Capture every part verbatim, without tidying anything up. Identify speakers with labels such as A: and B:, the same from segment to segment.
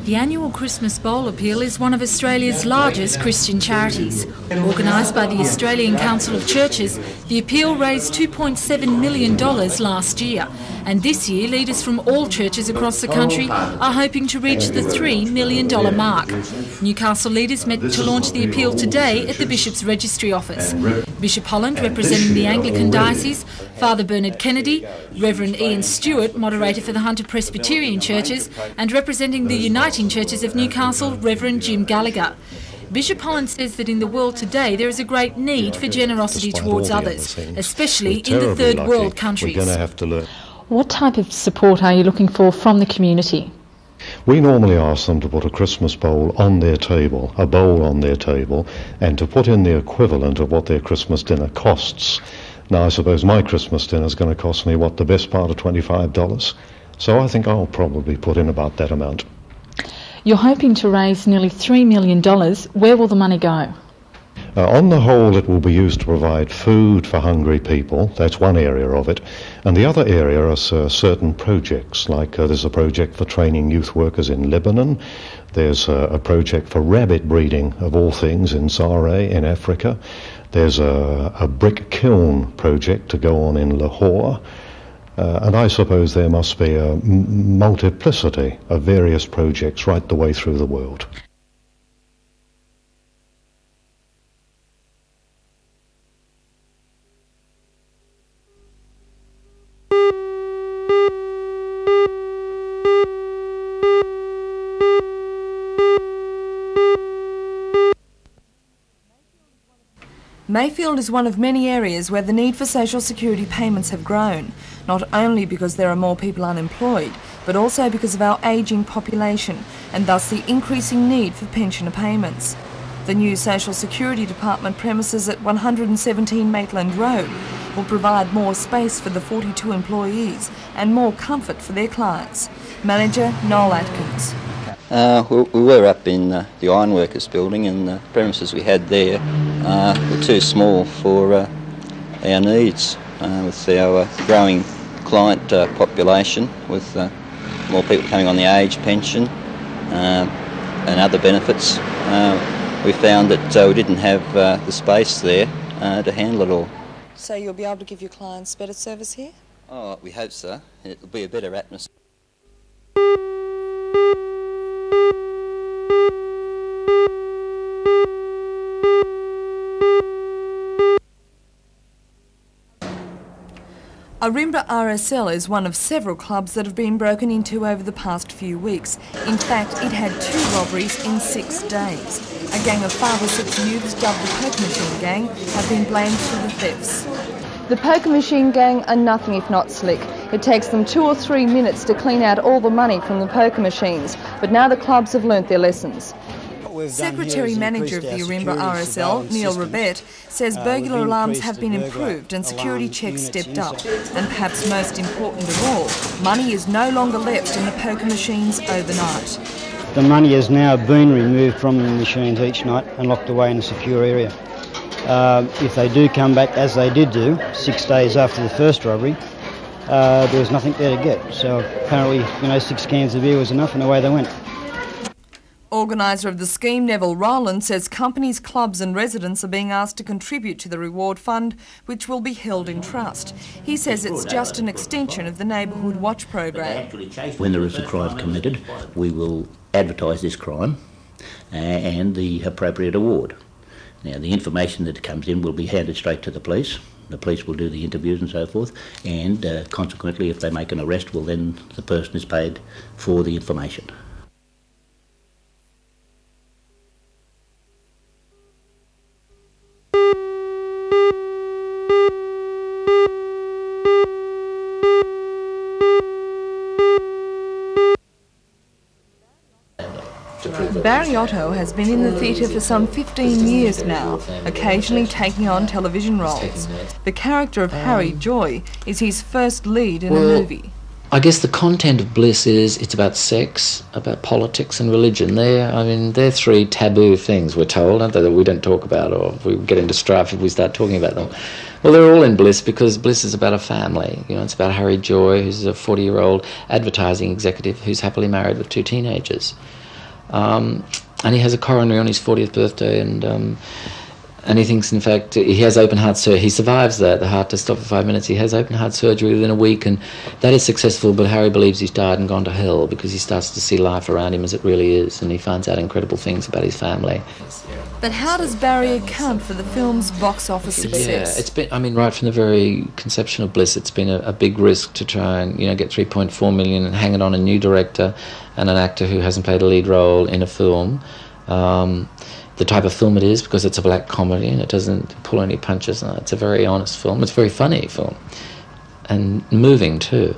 A: The annual Christmas Bowl Appeal is one of Australia's largest Christian charities. Organised by the Australian Council of Churches, the appeal raised two point seven million dollars last year, and this year leaders from all churches across the country are hoping to reach the three million dollars mark. Newcastle leaders met to launch the appeal today at the Bishop's Registry Office. Bishop Holland, representing the Anglican Diocese, Father Bernard Kennedy, Reverend Ian Stewart, moderator for the Hunter Presbyterian Churches, and representing the Uniting Churches of Newcastle, Reverend Jim Gallagher. Bishop Holland says that in the world today there is a great need for generosity towards others, especially in the third world countries.
B: We're going to have to learn.
A: What type of support are you looking for from the community?
B: We normally ask them to put a Christmas bowl on their table, a bowl on their table, and to put in the equivalent of what their Christmas dinner costs. Now, I suppose my Christmas dinner is going to cost me, what, the best part of twenty-five dollars? So I think I'll probably put in about that amount.
A: You're hoping to raise nearly three million dollars. Where will the money go?
B: Uh, on the whole, it will be used to provide food for hungry people. That's one area of it. And the other area are uh, certain projects, like uh, there's a project for training youth workers in Lebanon. There's uh, a project for rabbit breeding, of all things, in Zaire in Africa. There's a, a brick kiln project to go on in Lahore. Uh, and I suppose there must be a m multiplicity of various projects right the way through the world.
C: Mayfield is one of many areas where the need for social security payments have grown, not only because there are more people unemployed, but also because of our ageing population and thus the increasing need for pensioner payments. The new Social Security Department premises at one hundred seventeen Maitland Road will provide more space for the forty-two employees and more comfort for their clients. Manager Noel Atkins.
D: Uh, we, we were up in uh, the Ironworkers building, and the premises we had there uh, were too small for uh, our needs. Uh, with our uh, growing client uh, population, with uh, more people coming on the age pension uh, and other benefits, uh, we found that uh, we didn't have uh, the space there uh, to handle it all.
C: So you'll be able to give your clients better service here?
D: Oh, we hope so. It'll be a better atmosphere.
C: Ourimbah R S L is one of several clubs that have been broken into over the past few weeks. In fact, it had two robberies in six days. A gang of five or six youths dubbed the Poker Machine Gang have been blamed for the thefts. The Poker Machine Gang are nothing if not slick. It takes them two or three minutes to clean out all the money from the poker machines, but now the clubs have learnt their lessons. Secretary-Manager of the Ourimbah R S L, Neil Rabet, says burglar alarms have been improved and security checks stepped up. And perhaps most important of all, money is no longer left in the poker machines overnight.
E: The money has now been removed from the machines each night and locked away in a secure area. Uh, if they do come back, as they did do, six days after the first robbery, uh, there was nothing there to get. So apparently, you know, six cans of beer was enough and away they went.
C: Organiser of the scheme, Neville Rowland, says companies, clubs and residents are being asked to contribute to the reward fund, which will be held in trust. He says it's just an extension of the Neighbourhood Watch program.
F: When there is a crime committed, we will advertise this crime and the appropriate award. Now, the information that comes in will be handed straight to the police. The police will do the interviews and so forth, and uh, consequently, if they make an arrest, well, then the person is paid for the information.
C: Barry Otto has been in the theatre for some fifteen years now, occasionally taking on television roles. The character of Harry Joy is his first lead in
G: well,
C: a movie.
G: I guess the content of Bliss is it's about sex, about politics and religion. They're, I mean, they're three taboo things, we're told, aren't they, that we don't talk about, or we get into strife if we start talking about them. Well, they're all in Bliss because Bliss is about a family. You know, it's about Harry Joy, who's a forty-year-old advertising executive who's happily married with two teenagers. Um, and he has a coronary on his fortieth birthday, and um, and he thinks, in fact, he has open heart surgery. He survives that, the heart does stop for five minutes. He has open heart surgery within a week, and that is successful, but Harry believes he's died and gone to hell because he starts to see life around him as it really is, and he finds out incredible things about his family.
C: But how does Barry account for the film's box office success?
G: Yeah, it's been, I mean, right from the very conception of Bliss, it's been a, a big risk to try and, you know, get three point four million and hang it on a new director and an actor who hasn't played a lead role in a film. Um, the type of film it is, because it's a black comedy and it doesn't pull any punches. No, it's a very honest film. It's a very funny film and moving too.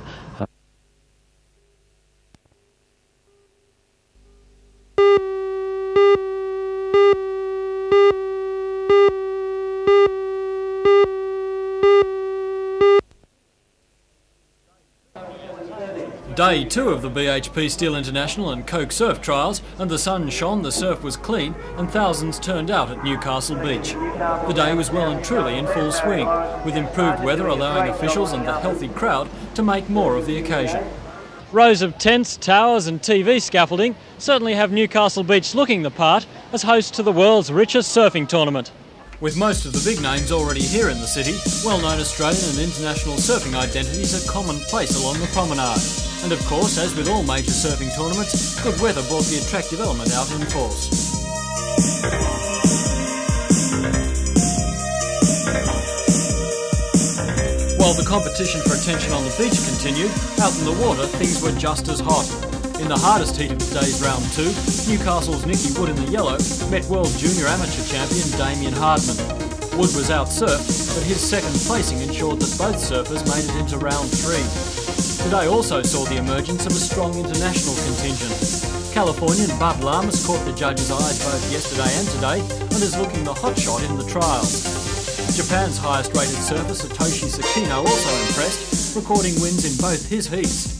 H: Day two of the B H P Steel International and Coke surf trials, and the sun shone, the surf was clean, and thousands turned out at Newcastle Beach. The day was well and truly in full swing, with improved weather allowing officials and the healthy crowd to make more of the occasion. Rows of tents, towers and T V scaffolding certainly have Newcastle Beach looking the part as host to the world's richest surfing tournament. With most of the big names already here in the city, well-known Australian and international surfing identities are commonplace along the promenade. And of course, as with all major surfing tournaments, good weather brought the attractive element out in force. While the competition for attention on the beach continued, out in the water things were just as hot. In the hardest heat of today's round two, Newcastle's Nicky Wood in the yellow met world junior amateur champion Damien Hardman. Wood was out-surfed, but his second placing ensured that both surfers made it into round three. Today also saw the emergence of a strong international contingent. Californian Bud Lamas caught the judges' eyes both yesterday and today and is looking the hotshot in the trials. Japan's highest-rated surfer Satoshi Sakino also impressed, recording wins in both his heats.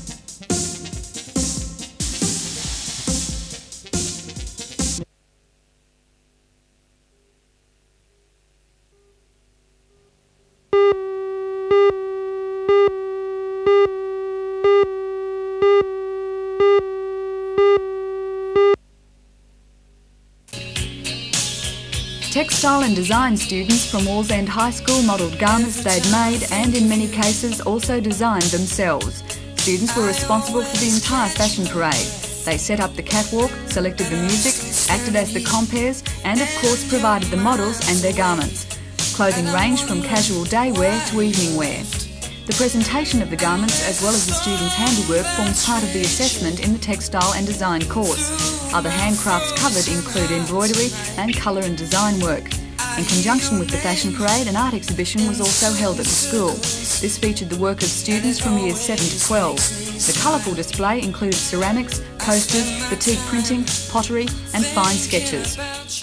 C: Textile and design students from Wallsend High School modelled garments they'd made and in many cases also designed themselves. Students were responsible for the entire fashion parade. They set up the catwalk, selected the music, acted as the compares and of course provided the models and their garments. Clothing ranged from casual day wear to evening wear. The presentation of the garments as well as the students' handiwork forms part of the assessment in the textile and design course. Other handcrafts covered include embroidery and colour and design work. In conjunction with the fashion parade, an art exhibition was also held at the school. This featured the work of students from years seven to twelve. The colourful display included ceramics, posters, batik printing, pottery and fine sketches.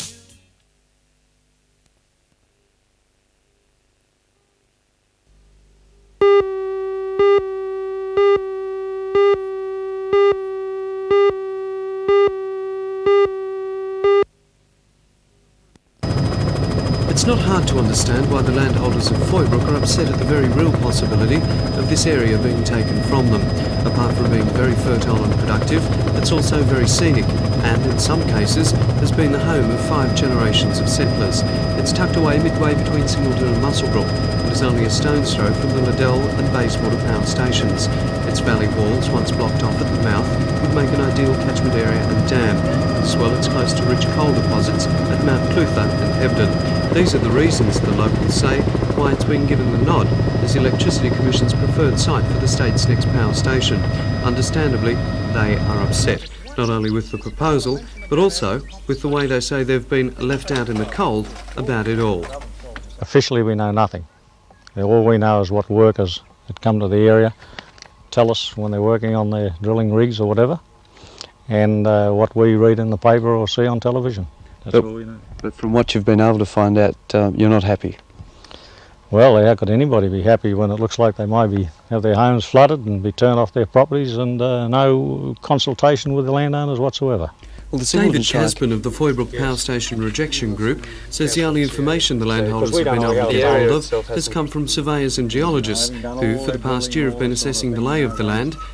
I: It's not hard to understand why the landholders of Foybrook are upset at the very real possibility of this area being taken from them. Apart from being very fertile and productive, it's also very scenic and, in some cases, has been the home of five generations of settlers. It's tucked away midway between Singleton and Muswellbrook and is only a stone's throw from the Liddell and Bayswater power stations. Its valley walls, once blocked off at the mouth, would make an ideal catchment area and dam, as well as close to rich coal deposits at Mount Clutha and Hebden. These are the reasons, the locals say, why it's been given the nod as the Electricity Commission's preferred site for the state's next power station. Understandably, they are upset, not only with the proposal, but also with the way they say they've been left out in the cold about it all.
J: Officially we know nothing. All we know is what workers that come to the area tell us when they're working on their drilling rigs or whatever, and uh, what we read in the paper or see on television. That's
I: but,
J: all we know.
I: But from what you've been able to find out, uh, you're not happy?
J: Well, how could anybody be happy when it looks like they might be have their homes flooded and be turned off their properties and uh, no consultation with the landowners whatsoever?
I: Well, the David Chasman of the Foybrook Power Station Rejection Group says the only information the landholders have been able to get hold of has come from surveyors and geologists who, for the past year, have been assessing the lay of the land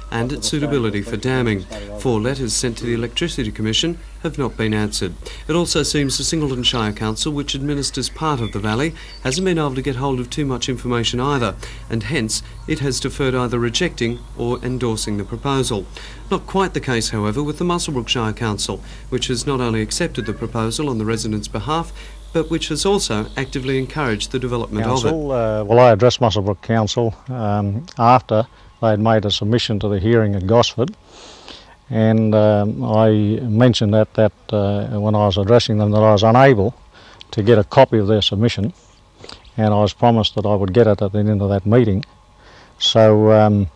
I: and its suitability for damming. Four letters sent to the Electricity Commission have not been answered. It also seems the Singleton Shire Council, which administers part of the valley, hasn't been able to get hold of too much information either, and hence it has deferred either rejecting or endorsing the proposal. Not quite the case, however, with the Muswellbrook Shire Council, which has not only accepted the proposal on the residents' behalf, but which has also actively encouraged the development
J: Council,
I: of it.
J: Uh, well, I addressed Muswellbrook Council um, after they had made a submission to the hearing at Gosford, and um, I mentioned that, that uh, when I was addressing them that I was unable to get a copy of their submission, and I was promised that I would get it at the end of that meeting. So um,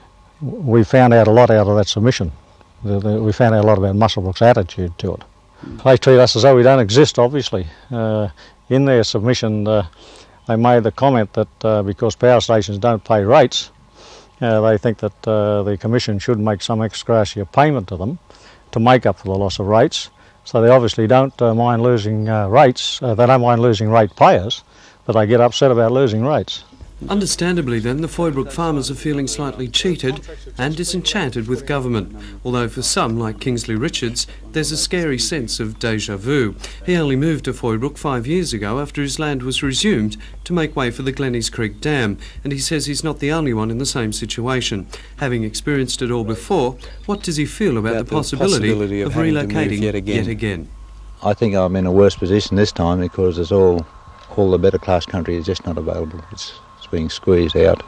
J: we found out a lot out of that submission. The, the, we found out a lot about Muswellbrook's attitude to it. They treat us as though we don't exist, obviously. Uh, in their submission, uh, they made the comment that uh, because power stations don't pay rates, uh, they think that uh, the Commission should make some ex gratia payment to them to make up for the loss of rates. So they obviously don't uh, mind losing uh, rates, uh, they don't mind losing rate payers, but they get upset about losing rates.
I: Understandably then, the Foybrook farmers are feeling slightly cheated and disenchanted with government, although for some, like Kingsley Richards, there's a scary sense of déjà vu. He only moved to Foybrook five years ago after his land was resumed to make way for the Glennies Creek Dam, and he says he's not the only one in the same situation. Having experienced it all before, what does he feel about, about the, possibility the possibility of, of relocating yet again. yet again?
K: I think I'm in a worse position this time because there's all, all the better class country is just not available. It's being squeezed out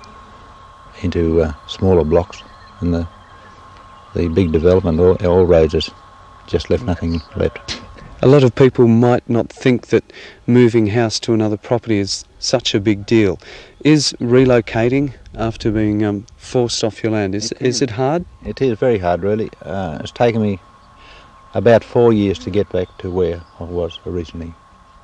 K: into uh, smaller blocks, and the the big development, all, all roads has just left nothing left.
I: A lot of people might not think that moving house to another property is such a big deal. Is relocating after being um, forced off your land, is, it is, is it hard?
K: It is very hard, really. Uh, it's taken me about four years to get back to where I was originally,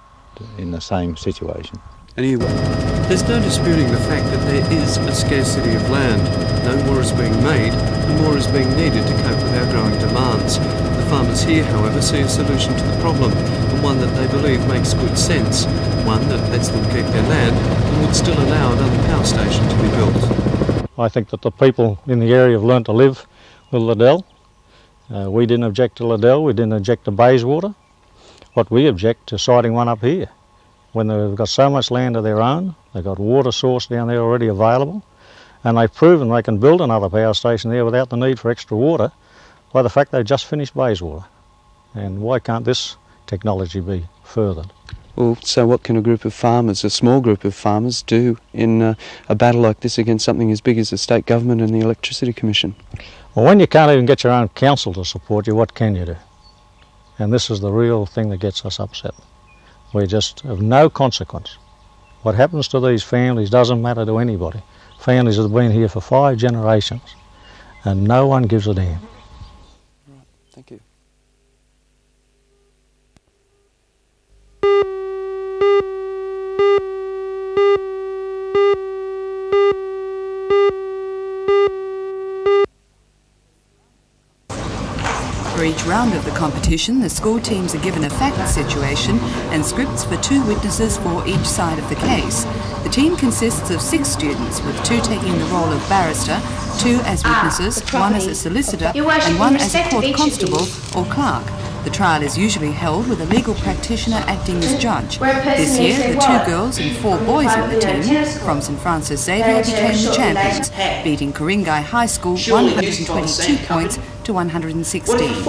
K: in the same situation.
I: Anyway, there's no disputing the fact that there is a scarcity of land. No more is being made, and more is being needed to cope with our growing demands. The farmers here, however, see a solution to the problem, and one that they believe makes good sense, one that lets them keep their land and would still allow another power station to be built.
J: I think that the people in the area have learned to live with Liddell. Uh, we didn't object to Liddell, we didn't object to Bayswater. What we object to siting one up here. When they've got so much land of their own, they've got water source down there already available, and they've proven they can build another power station there without the need for extra water by the fact they've just finished Bayswater. And why can't this technology be furthered?
I: Well, so what can a group of farmers, a small group of farmers, do in uh, a battle like this against something as big as the state government and the Electricity Commission?
J: Well, when you can't even get your own council to support you, what can you do? And this is the real thing that gets us upset. We're just of no consequence. What happens to these families doesn't matter to anybody. Families have been here for five generations and no one gives a damn.
I: Right, thank you.
L: For each round of the competition, the school teams are given a fact situation and scripts for two witnesses for each side of the case. The team consists of six students, with two taking the role of barrister, two as witnesses, ah, one as a solicitor and one as a court constable or clerk. The trial is usually held with a legal practitioner acting as judge. This year, the two girls and four boys in the team from St Francis Xavier became the champions, beating Ku-ring-gai High School one hundred twenty-two points to one hundred sixteen.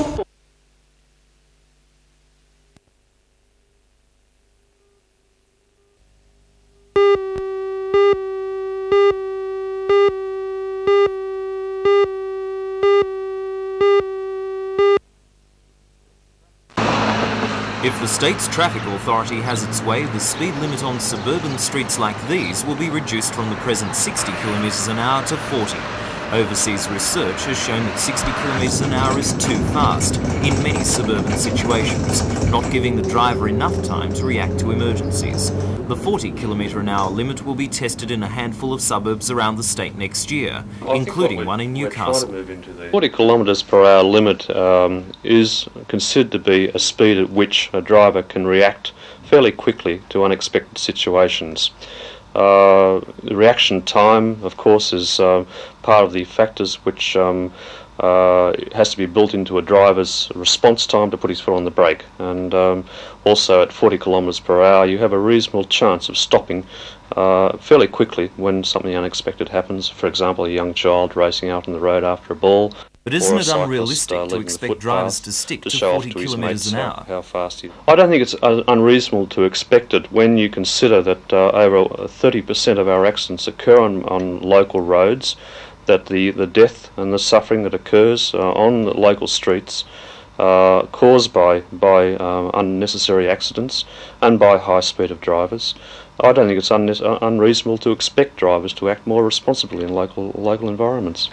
M: If the state's traffic authority has its way, the speed limit on suburban streets like these will be reduced from the present sixty kilometres an hour to forty. Overseas research has shown that sixty kilometres an hour is too fast in many suburban situations, not giving the driver enough time to react to emergencies. The forty kilometre an hour limit will be tested in a handful of suburbs around the state next year, including one in Newcastle.
N: forty kilometres per hour limit um, is considered to be a speed at which a driver can react fairly quickly to unexpected situations. Uh, the reaction time, of course, is uh, part of the factors which um, uh, has to be built into a driver's response time to put his foot on the brake. And um, also at forty kilometres per hour, you have a reasonable chance of stopping uh, fairly quickly when something unexpected happens. For example, a young child racing out on the road after a ball.
M: But isn't it unrealistic uh, to expect drivers to stick to, to forty kilometres an hour?
N: How fast he... I don't think it's uh, unreasonable to expect it when you consider that uh, over thirty percent of our accidents occur on, on local roads, that the, the death and the suffering that occurs uh, on the local streets uh, caused by, by uh, unnecessary accidents and by high speed of drivers. I don't think it's un unreasonable to expect drivers to act more responsibly in local, local environments.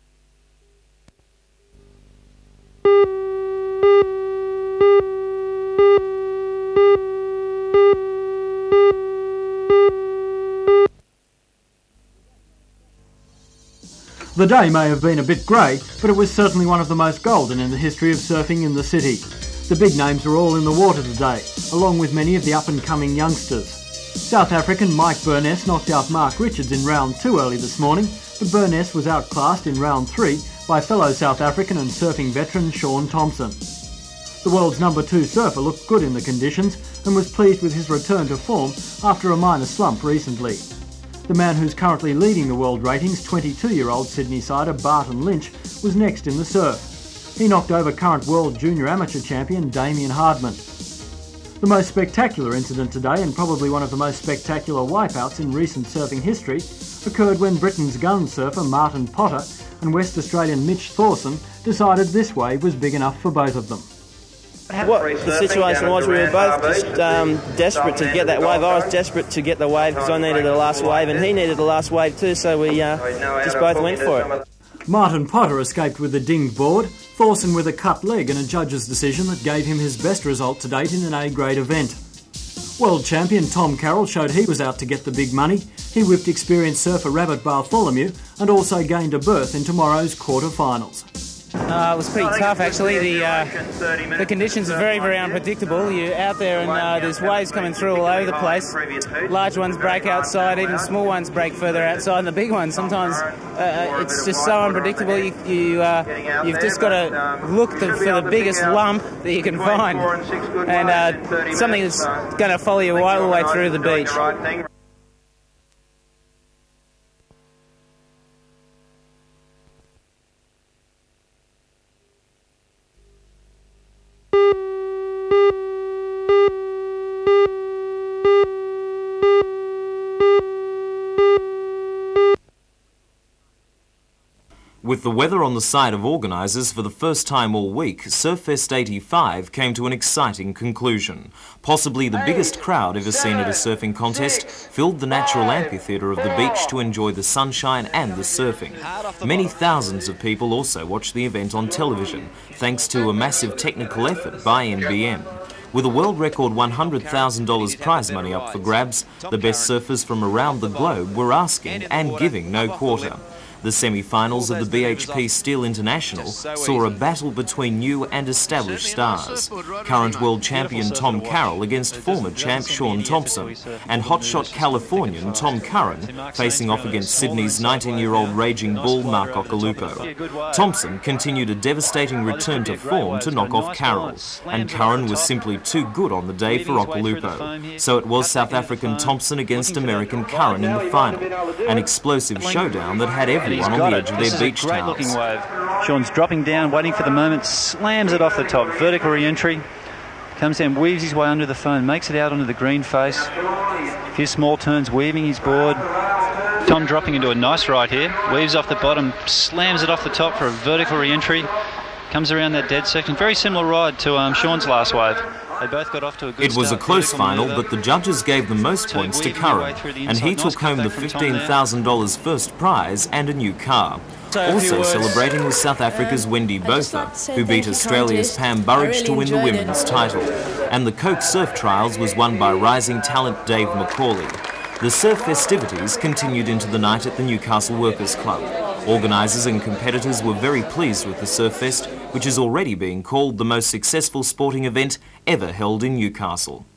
O: The day may have been a bit grey, but it was certainly one of the most golden in the history of surfing in the city. The big names were all in the water today, along with many of the up-and-coming youngsters. South African Mike Burness knocked out Mark Richards in round two early this morning, but Burness was outclassed in round three by fellow South African and surfing veteran Shaun Thompson. The world's number two surfer looked good in the conditions and was pleased with his return to form after a minor slump recently. The man who's currently leading the world ratings, twenty-two-year-old Sydney-sider Barton Lynch, was next in the surf. He knocked over current world junior amateur champion Damien Hardman. The most spectacular incident today, and probably one of the most spectacular wipeouts in recent surfing history, occurred when Britain's gun surfer Martin Potter and West Australian Mitch Thorson decided this wave was big enough for both of them.
P: What the situation was, we were both just um, desperate to get that wave. I was desperate to get the wave because I needed the last wave and he needed the last wave too, so we uh, just both went for it.
O: Martin Potter escaped with a dinged board, Thorson with a cut leg and a judge's decision that gave him his best result to date in an A-grade event. World champion Tom Carroll showed he was out to get the big money. He whipped experienced surfer Rabbit Bartholomew and also gained a berth in tomorrow's quarter-finals.
Q: Uh, it was pretty tough actually. The uh, the conditions are very, very unpredictable. You're out there and uh, there's waves coming through all over the place. Large ones break outside, even small ones break further outside, and the big ones sometimes uh, it's just so unpredictable. You, you uh, you've just got to look the, for the biggest lump that you can find, and uh, something that's going to follow you all the way through the beach.
M: With the weather on the side of organisers for the first time all week, Surffest eighty-five came to an exciting conclusion. Possibly the biggest crowd ever seen at a surfing contest filled the natural amphitheatre of the beach to enjoy the sunshine and the surfing. Many thousands of people also watched the event on television, thanks to a massive technical effort by N B N. With a world record one hundred thousand dollars prize money up for grabs, the best surfers from around the globe were asking and giving no quarter. The semi-finals of the B H P Steel International saw a battle between new and established stars. Current world champion Tom Carroll against former champ Shaun Thompson, and hotshot Californian Tom Curran facing off against Sydney's nineteen-year-old raging bull Mark Occhilupo. Thompson continued a devastating return to form to knock off Carroll, and Curran was simply too good on the day for Occhilupo. So it was South African Thompson against American Curran in the final, an explosive showdown that had everyone on the edge of their beach towels.
R: Shaun's dropping down, waiting for the moment, slams it off the top, vertical re-entry, comes down, weaves his way under the foam, makes it out onto the green face. A few small turns, weaving his board. Tom dropping into a nice right here, weaves off the bottom, slams it off the top for a vertical re-entry, comes around that dead section. Very similar ride to um, Shaun's last wave. They both got off to a good
M: It was a close final, but the judges gave the most points to Curran, and he took home the fifteen thousand dollars first prize and a new car. Also celebrating was South Africa's Wendy Botha, who beat Australia's Pam Burridge to win the women's title. And the Coke Surf Trials was won by rising talent Dave McCauley. The surf festivities continued into the night at the Newcastle Workers Club. Organisers and competitors were very pleased with the Surffest, which is already being called the most successful sporting event ever held in Newcastle.